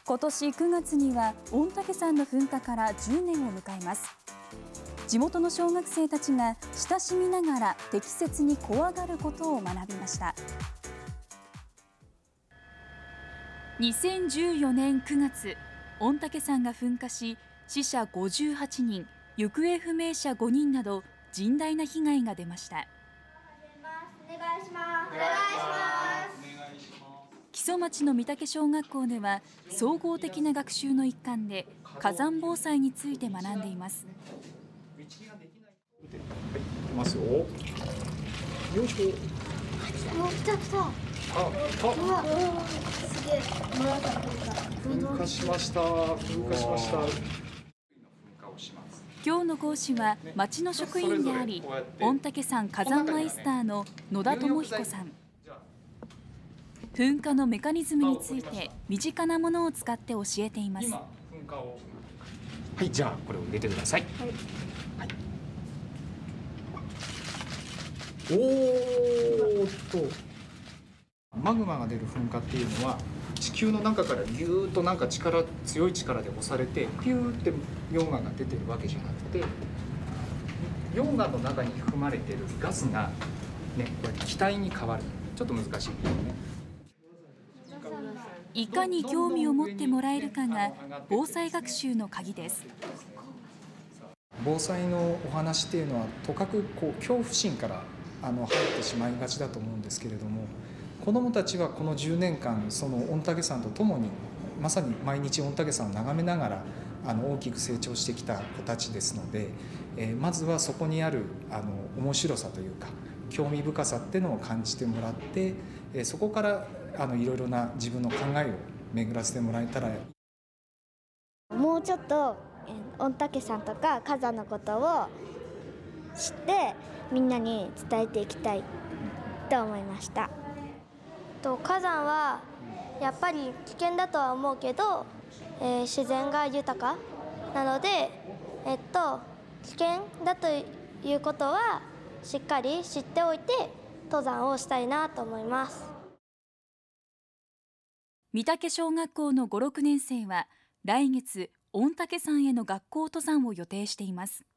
今年9月には御嶽山の噴火から10年を迎えます。地元の小学生たちが親しみながら適切に怖がることを学びました。2014年9月、御嶽山が噴火し、死者58人、行方不明者5人など甚大な被害が出ました。 お願いします。 木曽町の御嶽小学校では総合的な学習の一環で火山防災について学んでいます。 はい、いきますよ。よいしょ。 来た。すげえ。 噴火しました。 今日の講師は町の職員であり、御嶽山火山マイスターの野田智彦さん。噴火のメカニズムについて身近なものを使って教えています。 はい、じゃあこれを入れてください。はい。おーっと、マグマが出る噴火っていうのは地球の中からギューッとなんか強い力で押されてピューって溶岩が出てるわけじゃなくて、溶岩の中に含まれてるガスがね、こうやって気体に変わる。ちょっと難しいですよね。 いかに興味を持ってもらえるかが防災学習の鍵です。 防災のお話っていうのはとかく恐怖心から入ってしまいがちだと思うんですけれども、子どもたちはこの10年間その御嶽山とともにまさに毎日御嶽山を眺めながら大きく成長してきた子たちですので、まずはそこにある面白さというか興味深さっていうのを感じてもらって、そこからいろいろな自分の考えを巡らせてもらえたら。 もうちょっと御嶽山とか火山のことを知ってみんなに伝えていきたいと思いました。火山はやっぱり危険だとは思うけど、自然が豊かなので、危険だということはしっかり知っておいて登山をしたいなと思います。 御嶽小学校の5、6年生は来月御嶽山への学校登山を予定しています。